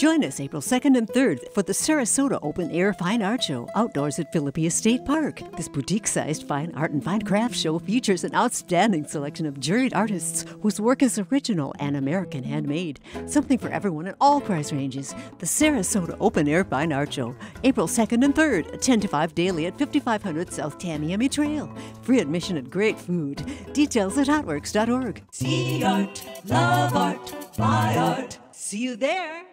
Join us April 2nd and 3rd for the Sarasota Open Air Fine Art Show outdoors at Philippi State Park. This boutique-sized fine art and fine craft show features an outstanding selection of juried artists whose work is original and American handmade. Something for everyone in all price ranges. The Sarasota Open Air Fine Art Show, April 2nd and 3rd, 10 to 5 daily at 5500 South Tamiami Trail. Free admission and great food. Details at hotworks.org. See art, love art, buy art. See you there.